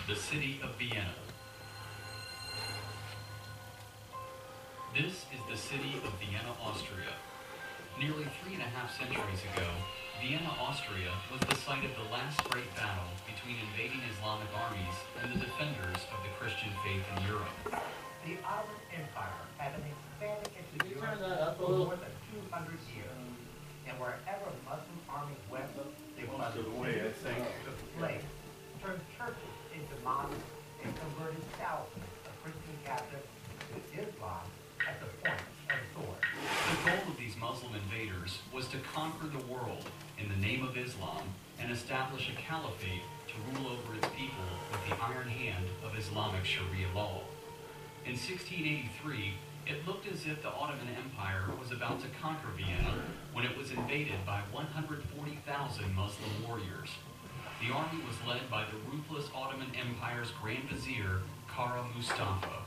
the city of Vienna. This is the city of Vienna, Austria. Nearly 3.5 centuries ago, Vienna, Austria was the site of the last great battle between invading Islamic armies and the defenders of the Christian faith in Europe. The Ottoman Empire had been expanding into Europe for more than 200 years, and wherever Muslim armies went, they flooded cities, took slaves, turned churches into mosques, and converted thousands of Christian captives to Islam at the point of the sword. The goal of these Muslim invaders was to conquer the world in the name of Islam and establish a caliphate to rule over its people with the iron hand of Islamic Sharia law. In 1683, it looked as if the Ottoman Empire was about to conquer Vienna when it was invaded by 140,000 Muslim warriors. The army was led by the ruthless Ottoman Empire's Grand Vizier, Kara Mustafa.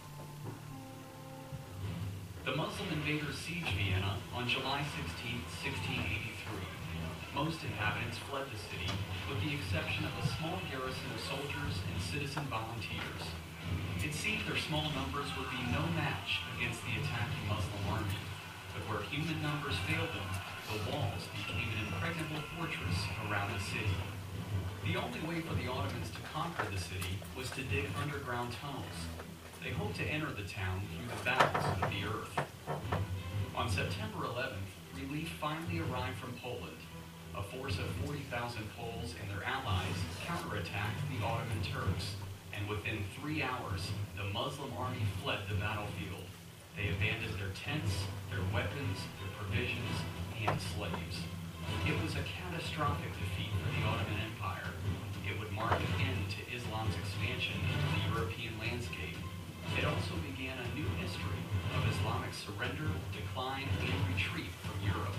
The Muslim invaders sieged Vienna on July 16, 1683. Most inhabitants fled the city, with the exception of a small garrison of soldiers and citizen volunteers. It seemed their small numbers would be no match against the attacking Muslim army, but where human numbers failed them, the walls became an impregnable fortress around the city. The only way for the Ottomans to conquer the city was to dig underground tunnels. They hoped to enter the town through the bowels of the earth. On September 11th, relief finally arrived from Poland. A force of 40,000 Poles and their allies counterattacked the Ottoman Turks, and within 3 hours, the Muslim army fled the battlefield. They abandoned their tents, their weapons, their provisions, and slaves. It was a catastrophic defeat for the Ottoman Empire. It would mark an end to Islam's expansion into the European landscape. It also began a new history of Islamic surrender, decline, and retreat from Europe.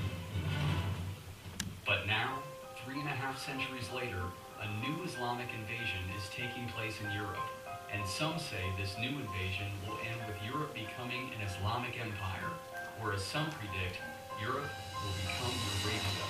But now, 3.5 centuries later, a new Islamic invasion is taking place in Europe, and some say this new invasion will end with Europe becoming an Islamic empire, or as some predict, Europe will become Eurasia.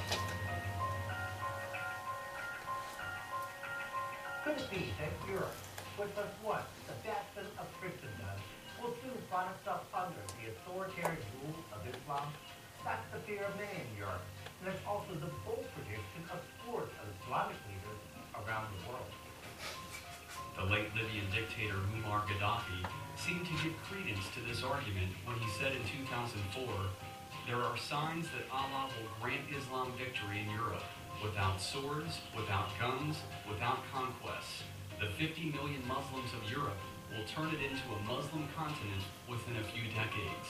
Could it be that Europe, which was once the bastion of Christendom, will soon find itself under the authoritarian rule of Islam? That's the fear of many in Europe, and it's also the bold prediction of scores of Islamic leaders around the world. The late Libyan dictator Muammar Gaddafi seemed to give credence to this argument when he said in 2004, "There are signs that Allah will grant Islam victory in Europe, without swords, without guns, without conquests. The 50 million Muslims of Europe will turn it into a Muslim continent within a few decades."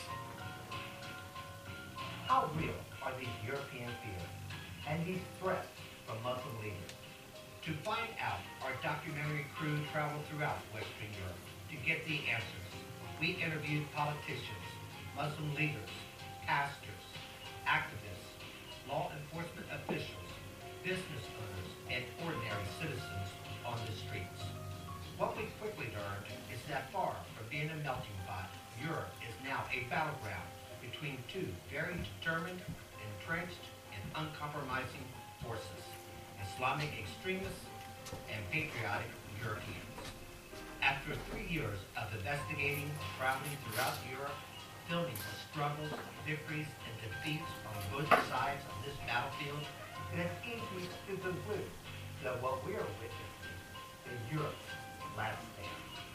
How real are these European fears and these threats from Muslim leaders? To find out, our documentary crew traveled throughout Western Europe to get the answers. We interviewed politicians, Muslim leaders, pastors, activists, law enforcement officials, business owners, and ordinary citizens on the streets. What we quickly learned is that far from being a melting pot, Europe is now a battleground between two very determined, entrenched, and uncompromising forces: Islamic extremists and patriotic Europeans. After 3 years of investigating and traveling throughout Europe, filming the struggles, victories, and defeats on both sides of this battlefield, it is easy to conclude that what we are witnessing is Europe's last stand.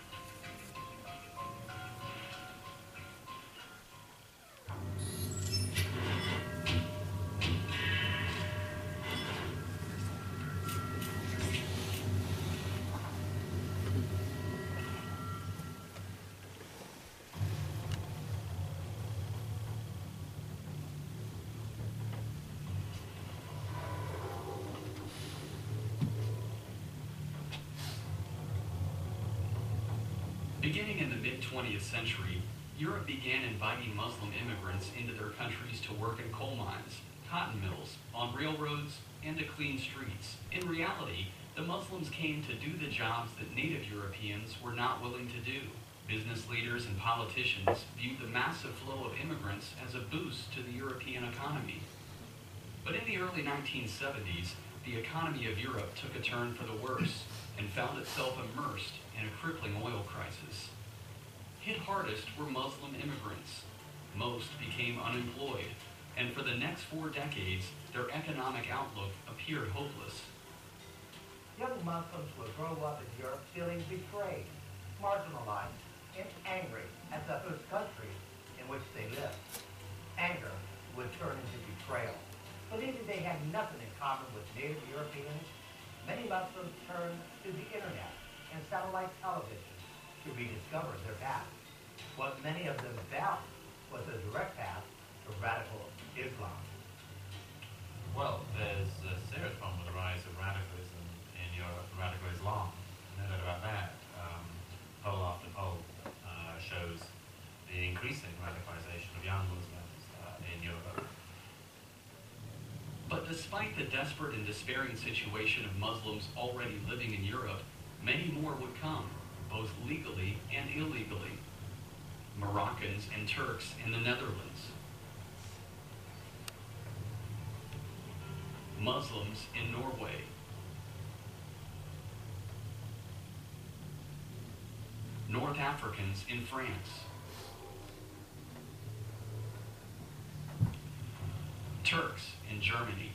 Beginning in the mid-20th century, Europe began inviting Muslim immigrants into their countries to work in coal mines, cotton mills, on railroads, and to clean streets. In reality, the Muslims came to do the jobs that native Europeans were not willing to do. Business leaders and politicians viewed the massive flow of immigrants as a boost to the European economy. But in the early 1970s, the economy of Europe took a turn for the worse. and found itself immersed in a crippling oil crisis. Hit hardest were Muslim immigrants. Most became unemployed, and for the next 4 decades, their economic outlook appeared hopeless. Young Muslims would grow up in Europe feeling betrayed, marginalized, and angry at the host country in which they lived. Anger would turn into betrayal. Believing they had nothing in common with native Europeans, many Muslims turned to the internet and satellite television to rediscover their past. What many of them found was a direct path to radical Islam. Well, there's a serious problem with the rise of radicalism in Europe, radical Islam. No doubt about that. Poll after poll shows the increasing radicalization of young Muslims in Europe. But despite the desperate and despairing situation of Muslims already living in Europe, many more would come, both legally and illegally. Moroccans and Turks in the Netherlands. Muslims in Norway. North Africans in France. Turks in Germany.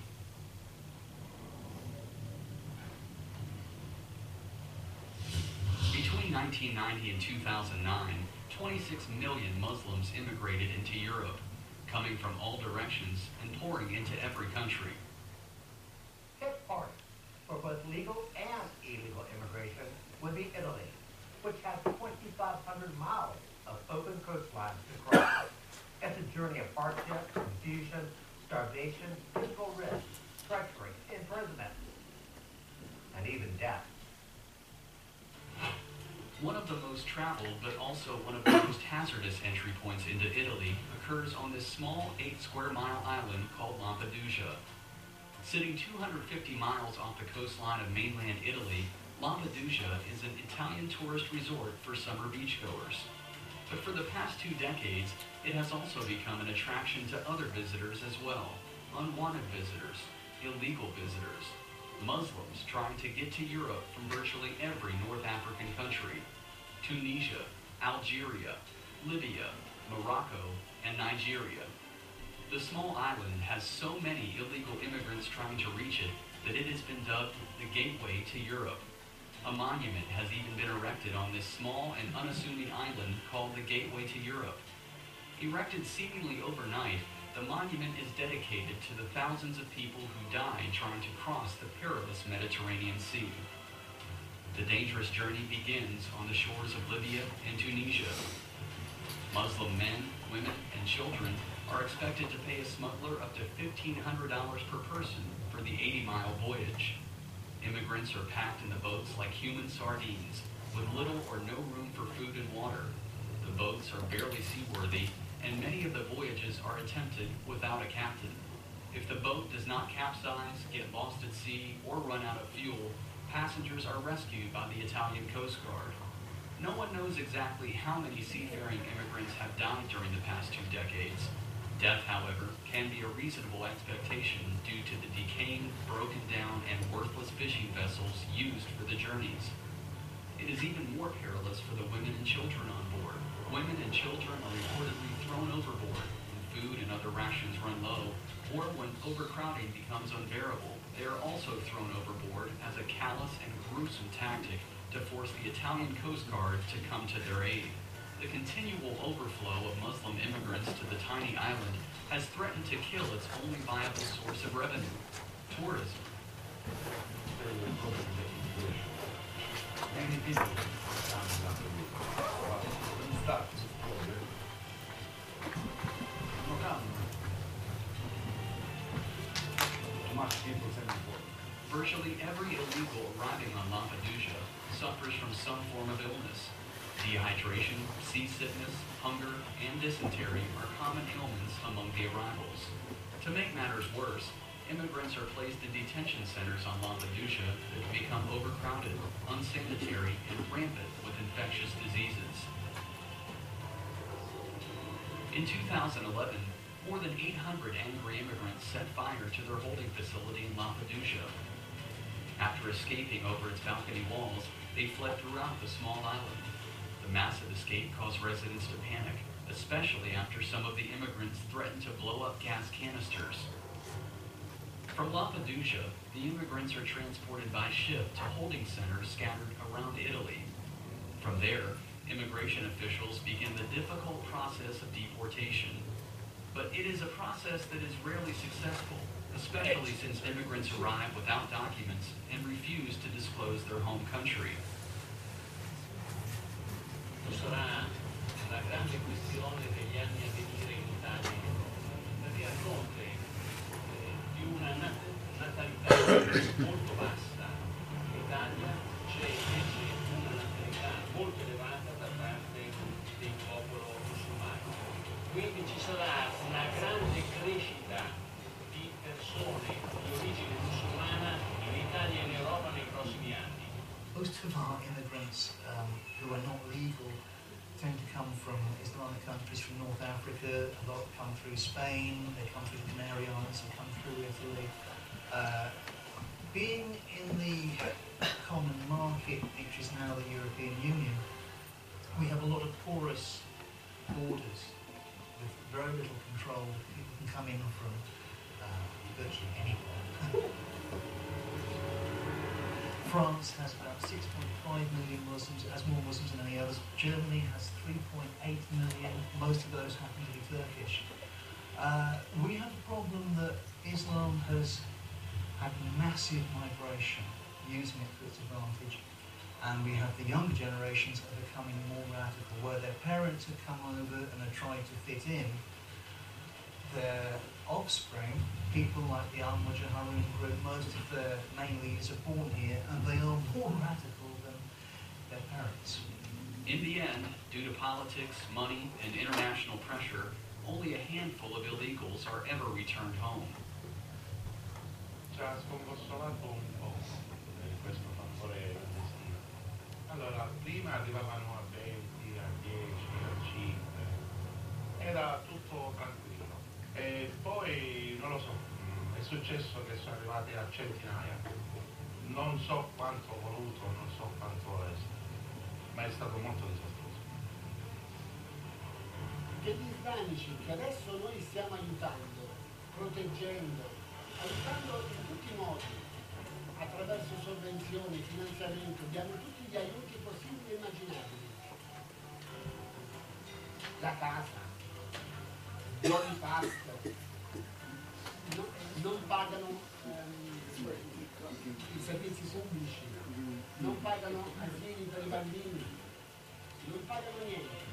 Between 1990 and 2009, 26 million Muslims immigrated into Europe, coming from all directions and pouring into every country. Hit hard for both legal and illegal immigration would be Italy, which has 2,500 miles of open coastlines to cross. It's a journey of hardship, confusion, starvation, physical risk, treachery, imprisonment, and even death. One of the most traveled, but also one of the most hazardous entry points into Italy occurs on this small 8-square-mile island called Lampedusa. Sitting 250 miles off the coastline of mainland Italy, Lampedusa is an Italian tourist resort for summer beachgoers. But for the past 2 decades, it has also become an attraction to other visitors as well. Unwanted visitors, illegal visitors, Muslims trying to get to Europe from virtually every North African country. Tunisia, Algeria, Libya, Morocco, and Nigeria. The small island has so many illegal immigrants trying to reach it that it has been dubbed the gateway to Europe. A monument has even been erected on this small and unassuming island called the Gateway to Europe. Erected seemingly overnight, the monument is dedicated to the thousands of people who died trying to cross the perilous Mediterranean Sea. The dangerous journey begins on the shores of Libya and Tunisia. Muslim men, women, and children are expected to pay a smuggler up to $1,500 per person for the 80-mile voyage. Immigrants are packed in the boats like human sardines, with little or no room for food and water. The boats are barely seaworthy, and many of the voyages are attempted without a captain. If the boat does not capsize, get lost at sea, or run out of fuel, passengers are rescued by the Italian Coast Guard. No one knows exactly how many seafaring immigrants have died during the past 2 decades. Death, however, can be a reasonable expectation due to the decaying, broken down, and worthless fishing vessels used for the journeys. It is even more perilous for the women and children on board. Women and children are reportedly thrown overboard when food and other rations run low, or when overcrowding becomes unbearable. They are also thrown overboard as a callous and gruesome tactic to force the Italian Coast Guard to come to their aid. The continual overflow of Muslim immigrants to the tiny island has threatened to kill its only viable source of revenue, tourism. Virtually every illegal arriving on Lampedusa suffers from some form of illness. Dehydration, seasickness, hunger, and dysentery are common ailments among the arrivals. To make matters worse, immigrants are placed in detention centers on Lampedusa that become overcrowded, unsanitary, and rampant with infectious diseases. In 2011, more than 800 angry immigrants set fire to their holding facility in Lampedusa. After escaping over its balcony walls, they fled throughout the small island. The massive escape caused residents to panic, especially after some of the immigrants threatened to blow up gas canisters. From Lampedusa, the immigrants are transported by ship to holding centers scattered around Italy. From there, immigration officials begin the difficult process of deportation. But it is a process that is rarely successful, especially since immigrants arrive without documents and refuse to disclose their home country. Sarà la grande questione degli anni a venire in Italia, perché a fronte di una natalità molto bassa in Italia c'è invece una natalità molto elevata da parte del popolo musulmano. Quindi ci sarà una grande crescita di persone di origine musulmana in Italia e in Europa nei prossimi anni. Most of our immigrants who are not legal tend to come from Islamic countries, from North Africa. A lot come through Spain, they come through the Canary Islands, and come through Italy. Being in the common market, which is now the European Union, we have a lot of porous borders with very little control. People can come in from virtually anywhere. France has about 6.5 million Muslims, it has more Muslims than any others. Germany has 3.8 million, most of those happen to be Turkish. We have a problem that Islam has had massive migration, using it to its advantage. And we have the younger generations that are becoming more radical, where their parents have come over and are trying to fit in. Their offspring, people like the Al-Mujahirin group, most of their main leaders are born here, and they are more radical than their parents. In the end, due to politics, money, and international pressure, only a handful of illegals are ever returned home. Ci ha sconsollato un po' questo fattore clandestino. Allora, prima arrivavano a 20, a 10, a 5, era tutto tranquillo. E poi, non lo so, è successo che sono arrivati a centinaia. Non so quanto voluto, non so quanto è stato, ma è stato molto disastroso. Che gli islamici, che adesso noi stiamo aiutando, proteggendo, aiutando in tutti i modi, attraverso sovvenzioni, finanziamento, diamo tutti gli aiuti possibili e immaginabili. La casa, buoni pasto, non pagano i servizi pubblici, non pagano asili per i bambini, non pagano niente.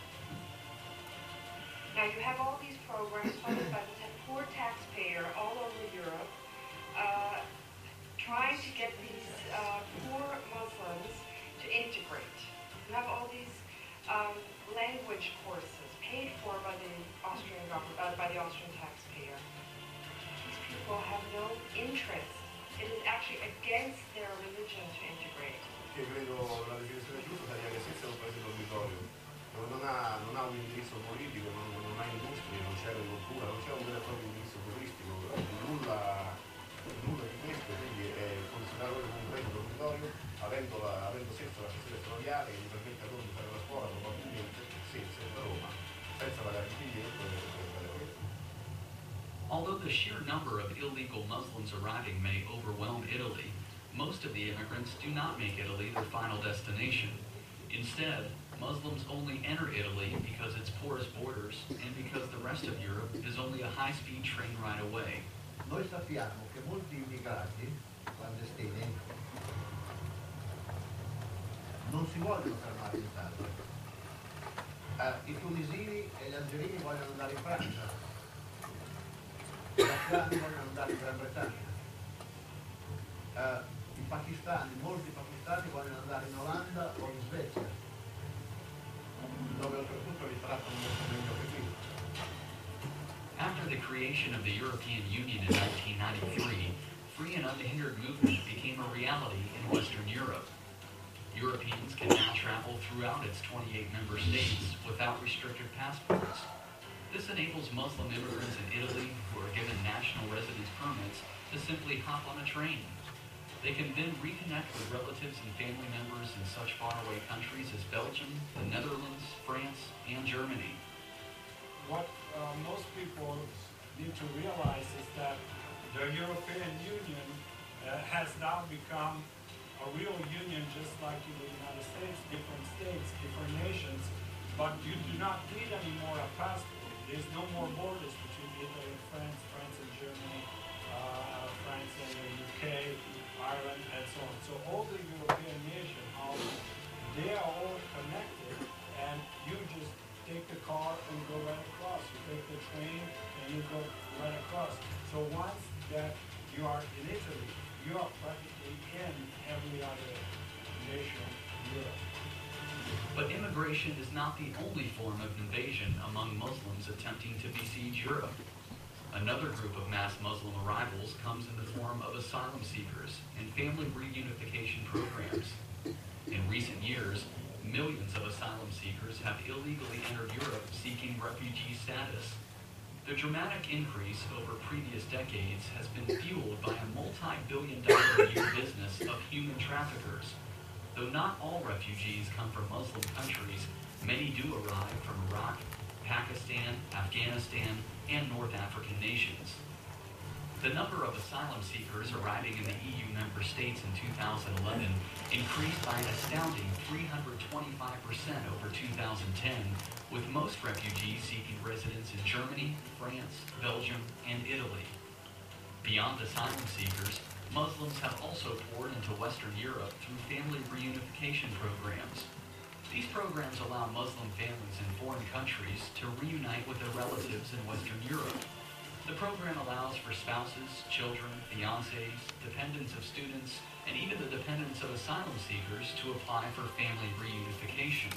Now you have all these programs funded by the poor taxpayer all over Europe, trying to get these poor Muslims to integrate. You have all these language courses paid for by the Austrian government, by the Austrian taxpayer. These people have no interest. It is actually against their religion to integrate. Io credo la definizione giusta sia che senza un paese dormitorio, dove non ha un indirizzo politico, non ha industrie, non c'è agricoltura, non c'è un vero e proprio indirizzo turistico, nulla di questo, quindi è considerato come un paese dormitorio, avendo senza la stazione ferroviaria che gli permette a loro di fare la scuola probabilmente senza da Roma, senza pagare il biglietto e fare questo. Although the sheer number of illegal Muslims arriving may overwhelm Italy, most of the immigrants do not make Italy their final destination. Instead, Muslims only enter Italy because its porous borders and because the rest of Europe is only a high-speed train ride away. Noi sappiamo che molti immigrati clandestini non si vogliono fermare in Italia. I tunisini e gli algerini vogliono andare in Francia, gli afghani vogliono andare in Gran Bretagna, i pakistani, molti pakistani vogliono andare in Olanda o in Svezia, dove oltretutto li trattano molto meglio che qui. After the creation of the European Union in 1993, free and unhindered movement became a reality in Western Europe. Europeans can now travel throughout its 28 member states without restricted passports. This enables Muslim immigrants in Italy who are given national residence permits to simply hop on a train. They They can then reconnect with relatives and family members in such faraway countries as Belgium, the Netherlands, France, and Germany. What most people need to realize is that the European Union has now become a real union, just like in the United States, different nations, but you do not need anymore a passport. There's no more borders between Italy and France, France and Germany, France and the UK, Ireland, and so on. So all the European nations, they are all connected, and you just take the car and go right across. You take the train and you go right across. So once that you are in Italy, you are practically in every other nation in Europe. But immigration is not the only form of invasion among Muslims attempting to besiege Europe. Another group of mass Muslim arrivals comes in the form of asylum seekers and family reunification programs. In recent years, millions of asylum seekers have illegally entered Europe seeking refugee status. The dramatic increase over previous decades has been fueled by a multi-billion-dollar-a-year business of human traffickers. Though not all refugees come from Muslim countries, many do arrive from Iraq, Pakistan, Afghanistan, and North African nations. The number of asylum seekers arriving in the EU member states in 2011 increased by an astounding 325% over 2010, with most refugees seeking residence in Germany, France, Belgium, and Italy. Beyond asylum seekers, Muslims have also poured into Western Europe through family reunification programs. These programs allow Muslim families in foreign countries to reunite with their relatives in Western Europe. The program allows for spouses, children, fiancés, dependents of students, and even the dependents of asylum seekers to apply for family reunification.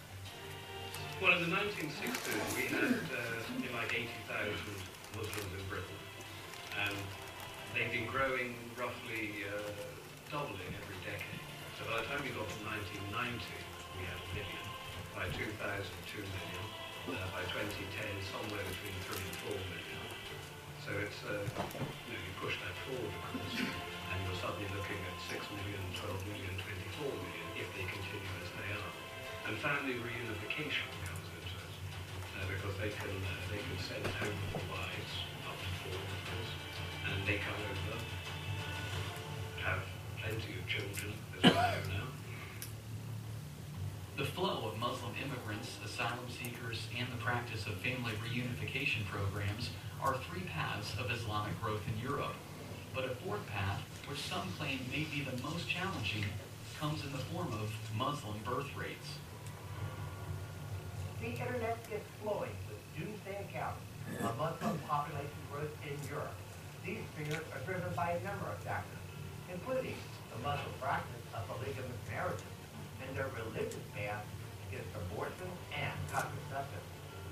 Well, in the 1960s, we had something like 80,000 Muslims in Britain, and they've been growing roughly doubling every decade. So by the time we got to 1990, we had 1 million. By 2000, 2 million. By 2010, somewhere between 3 and 4 million. So it's, you push that forward, of course, and you're suddenly looking at 6 million, 12 million, 24 million, if they continue as they are. And family reunification comes into it, because they can send home the wives, up to 4 of course, and they come over, have plenty of children, as we know now. The flow of Muslim immigrants, asylum seekers, and the practice of family reunification programs are 3 paths of Islamic growth in Europe. But a 4th path, which some claim may be the most challenging, comes in the form of Muslim birth rates. The internet is flowing with doomsday accounts of Muslim population growth in Europe. These figures are driven by a number of factors, including the Muslim practice of polygamous marriages and their religious ban against abortion and contraception.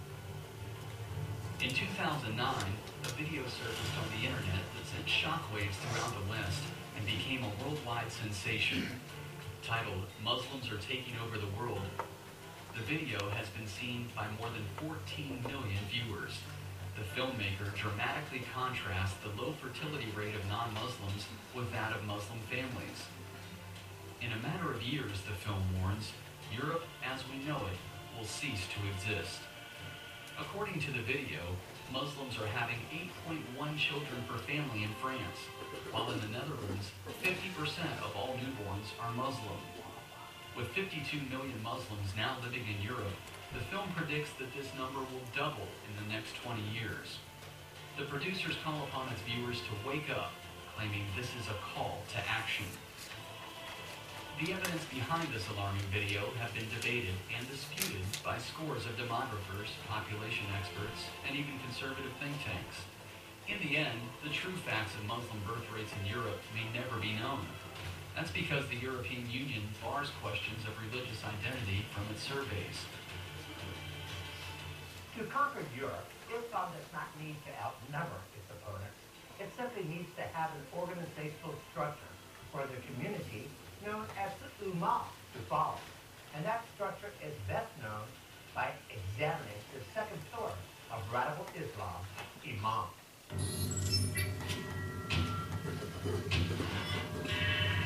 In 2009, a video surfaced on the internet that sent shockwaves throughout the West and became a worldwide sensation. Titled, "Muslims Are Taking Over the World," the video has been seen by more than 14 million viewers. The filmmaker dramatically contrasts the low fertility rate of non-Muslims with that of Muslim families. In a matter of years, the film warns, Europe as we know it will cease to exist. According to the video, Muslims are having 8.1 children per family in France, while in the Netherlands, 50% of all newborns are Muslim. With 52 million Muslims now living in Europe, the film predicts that this number will double in the next 20 years. The producers call upon its viewers to wake up, claiming this is a call to action. The evidence behind this alarming video have been debated and disputed by scores of demographers, population experts, and even conservative think tanks. In the end, the true facts of Muslim birth rates in Europe may never be known. That's because the European Union bars questions of religious identity from its surveys. To conquer Europe, Islam does not need to outnumber its opponents. It simply needs to have an organizational structure for the community known as the Ummah to follow. And that structure is best known by examining the second pillar of radical Islam, Imam.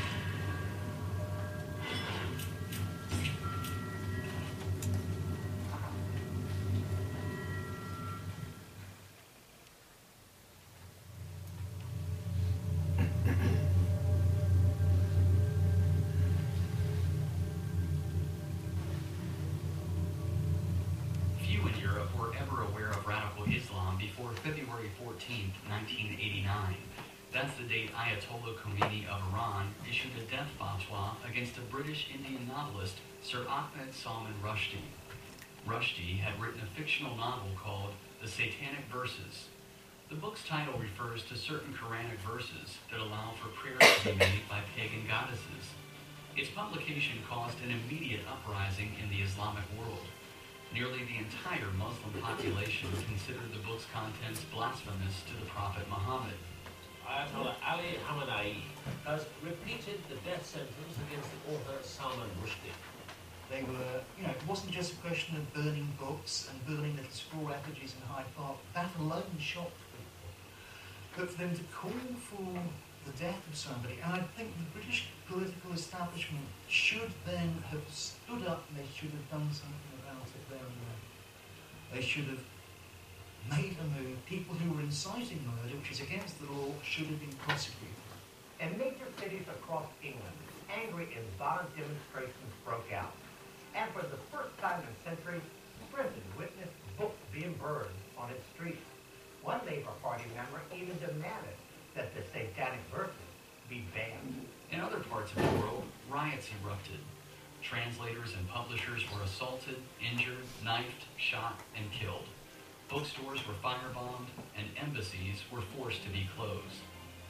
aware of radical Islam before February 14, 1989. That's the date Ayatollah Khomeini of Iran issued a death fatwa against a British Indian novelist, Sir Ahmed Salman Rushdie. Rushdie had written a fictional novel called The Satanic Verses. The book's title refers to certain Quranic verses that allow for prayers to be made by pagan goddesses. Its publication caused an immediate uprising in the Islamic world. Nearly the entire Muslim population considered the book's contents blasphemous to the Prophet Muhammad. Ayatollah Ali Khamenei has repeated the death sentence against the author Salman Rushdie. They were, it wasn't just a question of burning books and burning little scroll effigies in Hyde Park. That alone shocked people. But for them to call for the death of somebody, and I think the British political establishment should then have stood up and they should have done something about it there and then. They should have made a move. People who were inciting murder, which is against the law, should have been prosecuted. In major cities across England, angry and violent demonstrations broke out. And for the first time in centuries, Britain witnessed books being burned on its streets. One Labour Party member even demanded that the Satanic Verses be banned. In other parts of the world, riots erupted. Translators and publishers were assaulted, injured, knifed, shot, and killed. Bookstores were firebombed, and embassies were forced to be closed.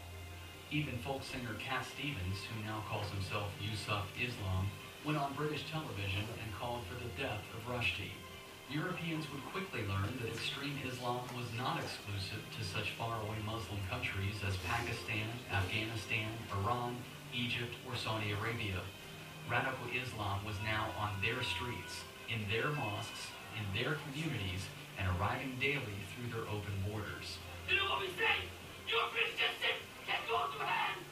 Even folk singer Cat Stevens, who now calls himself Yusuf Islam, went on British television and called for the death of Rushdie. Europeans would quickly learn that extreme Islam was not exclusive to such faraway Muslim countries as Pakistan, Afghanistan, Iran, Egypt, or Saudi Arabia. Radical Islam was now on their streets, in their mosques, in their communities, and arriving daily through their open borders. You know what we say? Your resistance can go to hell!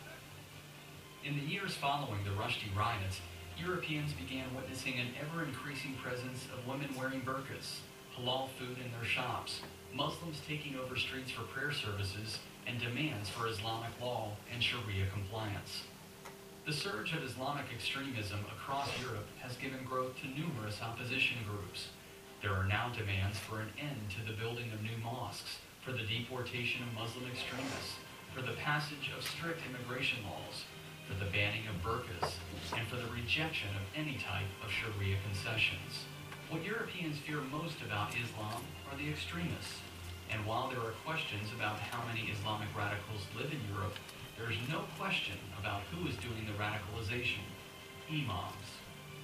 In the years following the Rushdie riots, Europeans began witnessing an ever-increasing presence of women wearing burqas, halal food in their shops, Muslims taking over streets for prayer services, and demands for Islamic law and Sharia compliance. The surge of Islamic extremism across Europe has given growth to numerous opposition groups. There are now demands for an end to the building of new mosques, for the deportation of Muslim extremists, for the passage of strict immigration laws, for the banning of burqas, and for the rejection of any type of Sharia concessions. What Europeans fear most about Islam are the extremists. And while there are questions about how many Islamic radicals live in Europe, there is no question about who is doing the radicalization: imams.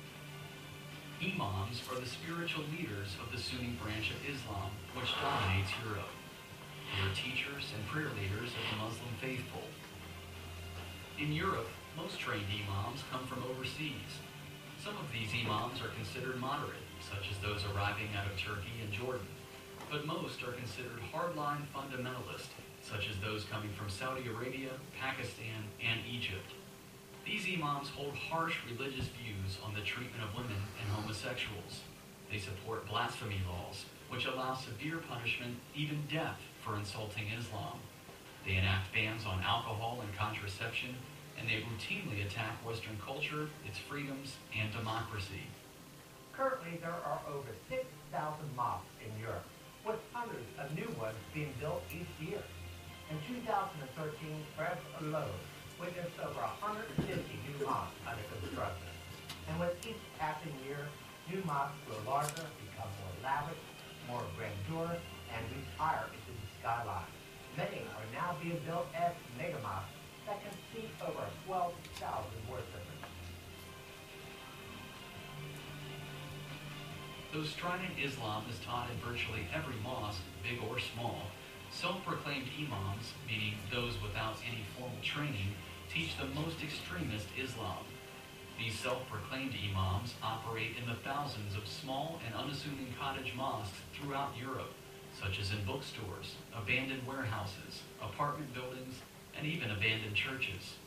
Imams are the spiritual leaders of the Sunni branch of Islam, which dominates Europe. They are teachers and prayer leaders of the Muslim faithful. In Europe, most trained imams come from overseas. Some of these imams are considered moderate, such as those arriving out of Turkey and Jordan. But most are considered hardline fundamentalist, such as those coming from Saudi Arabia, Pakistan, and Egypt. These imams hold harsh religious views on the treatment of women and homosexuals. They support blasphemy laws, which allow severe punishment, even death, for insulting Islam. They enact bans on alcohol and contraception, and they routinely attack Western culture, its freedoms, and democracy. Currently, there are over 6,000 mosques in Europe, with hundreds of new ones being built each year. In 2013, France alone witnessed over 150 new mosques under construction. And with each passing year, new mosques grow larger, become more lavish, more grandeur, and reach higher into the skyline. Many are now being built as mega mosques that can seat over 12,000 worshippers. Though strident Islam is taught in virtually every mosque, big or small, self-proclaimed imams, meaning those without any formal training, teach the most extremist Islam. These self-proclaimed imams operate in the thousands of small and unassuming cottage mosques throughout Europe, such as in bookstores, abandoned warehouses, apartment buildings, and even abandoned churches.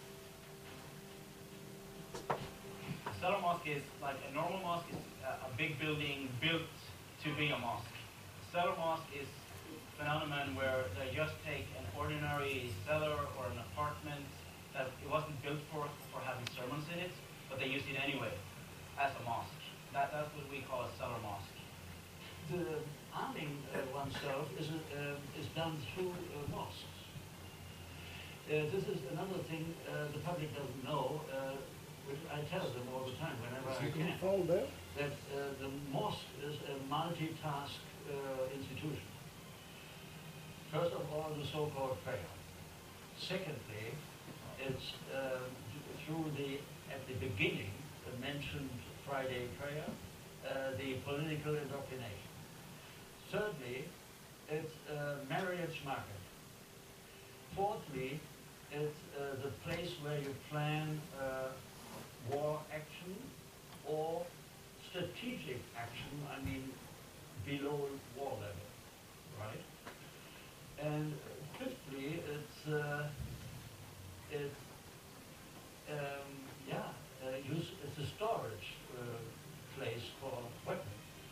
A Stellar mosque is like a normal mosque is a big building built to be a mosque. A Stellar mosque is a phenomenon where they just take an ordinary cellar or an apartment that it wasn't built for having sermons in it, but they used it anyway as a mosque. That's what we call a Stellar mosque. The arming oneself is done through mosques. This is another thing the public doesn't know, which I tell them all the time whenever I can, that the mosque is a multitask institution. First of all, the so-called prayer. Secondly, it's at the beginning, the mentioned Friday prayer, the political indoctrination. Thirdly, it's a marriage market. Fourthly, it's the place where you plan war action or strategic action, I mean below war level, right? And fifthly, it's a storage place for weapons.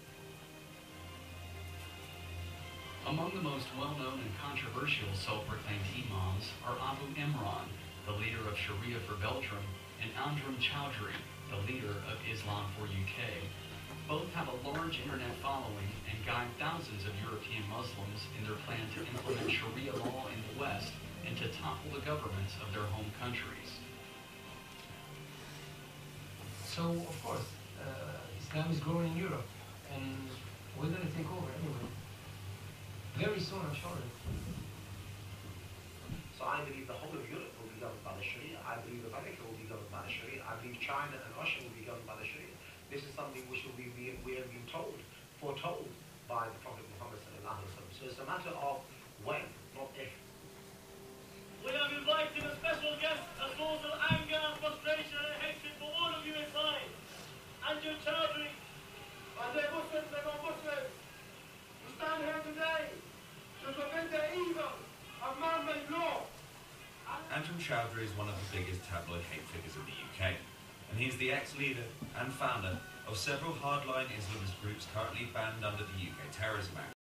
Among the most well-known and controversial self-proclaimed imams are Abu Imran, the leader of Sharia for Belgium, and Andrew Chowdhury, the leader of Islam for UK. Both have a large internet following and guide thousands of European Muslims in their plan to implement Sharia law in the West and to topple the governments of their home countries. So, of course, Islam is growing in Europe, and we're going to take over anyway. Very soon, I'm sure. So I believe the whole of Europe will be governed by the Sharia. I believe America will be governed by the Sharia. I believe China and Russia will be governed by the Sharia. This is something which we have been foretold by the Prophet Muhammad sallallahu alaihi wasallam. So it's a matter of when, not if. We have invited a special guest, a source of anger and frustration and hatred for all of you inside. Andrew Chowdhury. Are they Muslims or non-Muslims? We stand here today to prevent the evil of man-made law. Andrew Chowdhury is one of the biggest tabloid hate figures in the UK, and he's the ex-leader and founder of several hardline Islamist groups currently banned under the UK Terrorism Act.